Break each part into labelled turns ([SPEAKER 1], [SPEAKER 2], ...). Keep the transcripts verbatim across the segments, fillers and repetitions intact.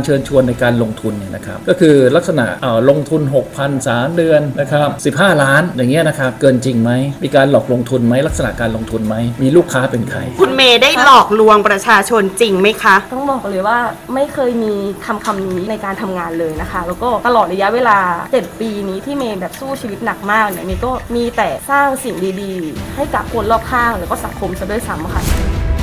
[SPEAKER 1] เชิญชวนในการลงทุนเนี่ยนะครับก็คือลักษณะลงทุน หกพัน สามเดือนนะครับสิบห้าล้านอย่างเงี้ยนะครับเกินจริงไหมมีการหลอกลงทุนไหมลักษณะการลงทุนไหมมีลูกค้าเป็นใคร
[SPEAKER 2] คุณเมย์ได้หลอกลวงประชาชนจริงไหมคะ
[SPEAKER 3] ต้องบอกเลยว่าไม่เคยมีคำคำนี้ในการทำงานเลยนะคะแล้วก็ตลอดระยะเวลาเจ็ดปีนี้ที่เมย์แบบสู้ชีวิตหนักมากเนี่ยเมย์ก็มีแต่สร้างสิ่งดีๆให้กับคนรอบข้างแล้วก็สังคมซะด้วยซ้ำค่ะ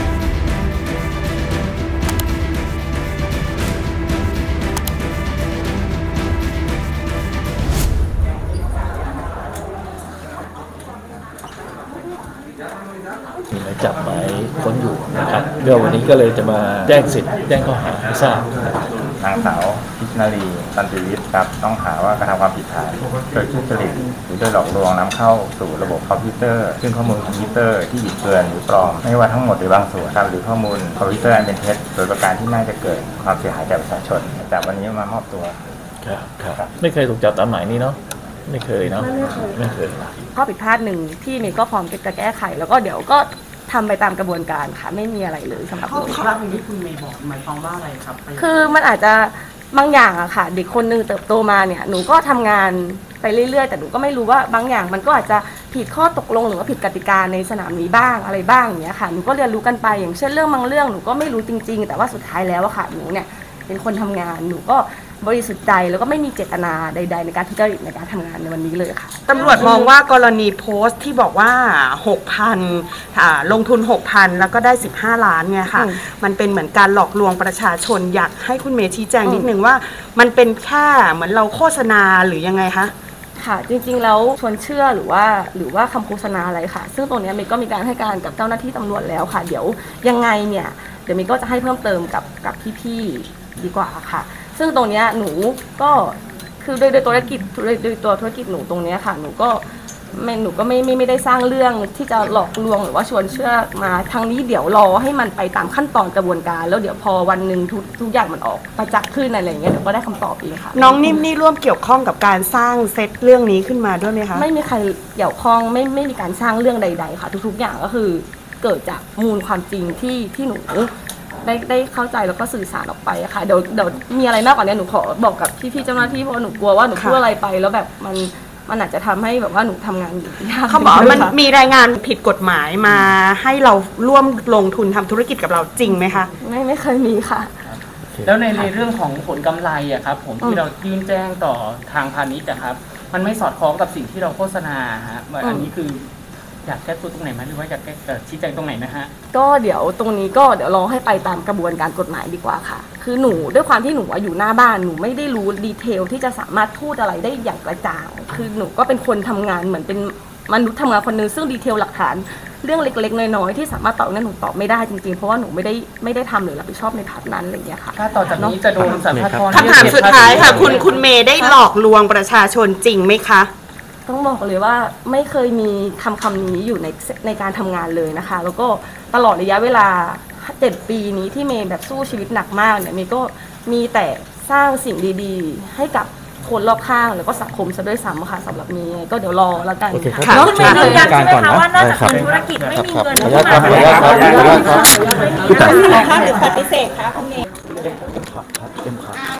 [SPEAKER 1] มีหมายจับหมายค้นอยู่นะครับเรื่องวันนี้ก็เลยจะมาแจ้งสิทธิ์แจ้งข้อหาให้ทราบ
[SPEAKER 4] นางสาวพิชนาลีตันติวิทย์ครับต้องหาว่ากระทำความผิดฐานโดยทุจริตหรือโดยหลอกลวงนำเข้าสู่ระบบคอมพิวเตอร์ซึ่งข้อมูลคอมพิวเตอร์ที่บิดเบือนหรือปลอมไม่ว่าทั้งหมดหรือบางส่วนครับหรือข้อมูลคอมพิวเตอร์อันเป็นเท็จโดยประการที่น่าจะเกิดความเสียหายแก่ประชาชนแต่วันนี้มามอบตัว
[SPEAKER 1] ครับครับไม่เคยถูกจับตามหมายนี้เนาะไม่เคยเนาะไม่เคย
[SPEAKER 3] ข้อผิดพลาดหนึ่งที่เมย์ก็พร้อมจะแก้ไขแล้วก็เดี๋ยวก็ทำไปตามกระบวนการค่ะไม่มีอะไรเลยสำหรับ
[SPEAKER 5] ข้อผิดพลาดนี้คุณเมย์บอกหมายความว่าอะไรครับ
[SPEAKER 3] คือมันอาจจะบางอย่างอะค่ะเด็กคนนึงเติบโตมาเนี่ยหนูก็ทำงานไปเรื่อยๆแต่หนูก็ไม่รู้ว่าบางอย่างมันก็อาจจะผิดข้อตกลงหรือว่าผิดกติกาในสนามนี้บ้างอะไรบ้างอย่างเงี้ยค่ะหนูก็เรียนรู้กันไปอย่างเช่นเรื่องบางเรื่องหนูก็ไม่รู้จริงๆแต่ว่าสุดท้ายแล้วอะค่ะหนูเนี่ยเป็นคนทำงานหนูก็บริสุทธิ์ใจแล้วก็ไม่มีเจตนาใดๆในการทุจริตในการทำงานในวันนี้เลยค่ะ
[SPEAKER 2] ตำรวจมองว่ากรณีโพสต์ที่บอกว่า หกพัน อ่าลงทุน หกพัน แล้วก็ได้สิบห้าล้านเนี่ยค่ะมันเป็นเหมือนการหลอกลวงประชาชนอยากให้คุณเมย์ชี้แจงนิดนึงว่ามันเป็นแค่เหมือนเราโฆษณาหรือยังไงคะ
[SPEAKER 3] ค่ะจริงๆแล้วชวนเชื่อหรือว่าหรือว่าคำโฆษณาอะไรค่ะซึ่งตรงนี้เมย์ก็มีการให้การกับเจ้าหน้าที่ตำรวจแล้วค่ะเดี๋ยวยังไงเนี่ยเดี๋ยวเมย์ก็จะให้เพิ่มเติมกับกับพี่ๆดีกว่าค่ะซึ่งตรงนี้หนูก็คือโดยโดยธุรกิจโดยโดยตัวธุรกิจหนูตรงนี้ค่ะหนูก็ไม่หนูก็ไม่ไม่ไม่ได้สร้างเรื่องที่จะหลอกลวงหรือว่าชวนเชื่อมาทางนี้เดี๋ยวรอให้มันไปตามขั้นตอนกระบวนการแล้วเดี๋ยวพอวันหนึ่งทุกทุกอย่างมันออกประจักษ์ขึ้นอะไรอย่างเงี้ยเดี๋ยวก็ได้คำตอบเองค่ะ
[SPEAKER 2] น้องนิ่มนี่ร่วมเกี่ยวข้องกับการสร้างเซตเรื่องนี้ขึ้นมาด้วยไหมคะ
[SPEAKER 3] ไม่มีใครเกี่ยวข้องไม่ไม่มีการสร้างเรื่องใดๆค่ะทุกๆอย่างก็คือเกิดจากมูลความจริงที่ที่หนูได้ได้เข้าใจแล้วก็สื่อสารออกไปค่ะเดี๋ยวเดี๋ยวมีอะไรมากกว่านี้หนูขอบอกกับพี่ๆเจ้าหน้าที่เพราะหนูกลัวว่าหนูพูดอะไรไปแล้วแบบมันมันอาจจะทำให้แบบว่าหนูทำงานยาก
[SPEAKER 2] เขาบอกมันมีรายงานผิดกฎหมายมาให้เราร่วมลงทุนทำธุรกิจกับเราจริงไหมคะ
[SPEAKER 3] ไม่ไม่เคยมีค่ะ
[SPEAKER 5] แล้วในในเรื่องของผลกำไรอะครับผมที่เรายื่นแจ้งต่อทางพาณิชย์อะครับมันไม่สอดคล้องกับสิ่งที่เราโฆษณาฮะอันนี้คืออยากแก้ตัวตรงไหนไหมหรือว่าอยากชี้แจงตรงไหนนะฮะ
[SPEAKER 3] ก็เดี๋ยวตรงนี้ก็เดี๋ยวรอให้ไปตามกระบวนการกฎหมายดีกว่าค่ะคือหนูด้วยความที่หนูอยู่หน้าบ้านหนูไม่ได้รู้ดีเทลที่จะสามารถพูดอะไรได้อย่างกระจ่างคือหนูก็เป็นคนทำงานเหมือนเป็นมนุษย์ทำงานคนนึงซึ่งดีเทลหลักฐานเรื่องเล็กๆน้อยๆที่สามารถตอบนั้นหนูตอบไม่ได้จริงๆเพราะว่าหนูไม่ได้ไม่ได้ทำหรือรับผิดชอบในพาร์ทนั้นอะไรอย่างเงี้ยค่ะ
[SPEAKER 5] ถ้าต่อจากนี้จะโดนสัมภาระ
[SPEAKER 2] คำถามสุดท้ายค่ะคุณคุณเมย์ได้หลอกลวงประชาชนจริงไหมคะ
[SPEAKER 3] ต้องบอกเลยว่าไม่เคยมีคำคำนี้อยู่ในในการทำงานเลยนะคะแล้วก็ตลอดระยะเวลาเจ็ดปีนี้ที่เมย์แบบสู้ชีวิตหนักมากเนี่ยเมย์ก็มีแต่สร้างสิ่งดีๆให้กับคนรอบข้างแล้วก็สังคมซะด้วยซ้ำค่ะสำหรับนี้ก็เดี๋ยวรอแล้วกัน
[SPEAKER 6] ค่ะคุณเมย์ยืนยันใช่ไหมคะว่านอกจากเงินธุรกิจไม่มีเงินเข้ามาหรือปฏิเสธคะคุณเมย์